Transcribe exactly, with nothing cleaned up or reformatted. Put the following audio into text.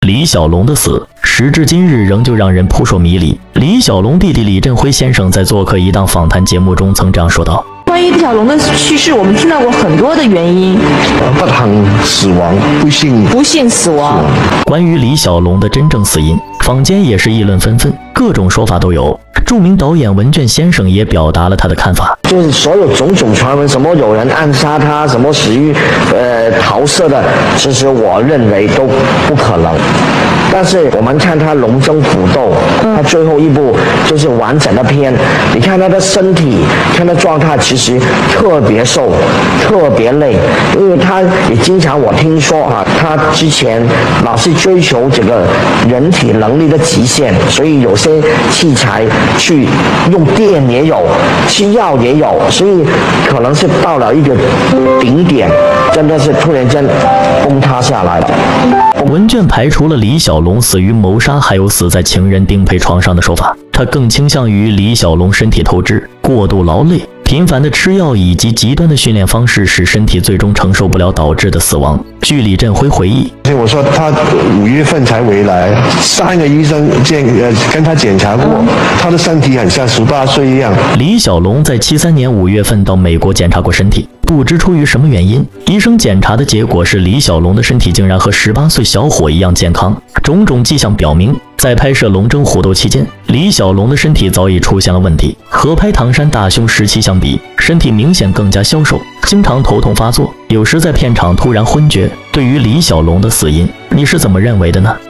李小龙的死，时至今日仍旧让人扑朔迷离。李小龙弟弟李振辉先生在做客一档访谈节目中曾这样说道： 关于李小龙的去世，我们听到过很多的原因， 不幸死亡，不幸不幸死亡。 关于李小龙的真正死因，坊间也是议论纷纷，各种说法都有。著名导演文卷先生也表达了他的看法， 就是所有种种传闻，什么有人暗杀他，什么死于呃桃色的，其实我认为都不可能。但是我们看他龙争虎斗，他最后一部就是完整的片，你看他的身体，看他状态，其实特别瘦，特别累，因为他也经常我听说啊，他之前老是追求这个人体能力的极限，所以有些器材去用电也有，吃药也有，所以可能是到了一个顶点，真的是突然间崩塌下来了。 文卷排除了李小龙死于谋杀，还有死在情人丁佩床上的说法，他更倾向于李小龙身体透支、过度劳累、频繁的吃药以及极端的训练方式使身体最终承受不了导致的死亡。据李振辉回忆， 我说他五月份才回来，三个医生检呃跟他检查过，他的身体很像十八岁一样。 李小龙在七三年五月份到美国检查过身体，不知出于什么原因，医生检查的结果是李小龙的身体竟然和十八岁小伙一样健康。种种迹象表明，在拍摄《龙争虎斗》期间，李小龙的身体早已出现了问题。和拍《唐山大兄》时期相比，身体明显更加消瘦，经常头痛发作，有时在片场突然昏厥。对于李小龙的死因，你是怎么认为的呢？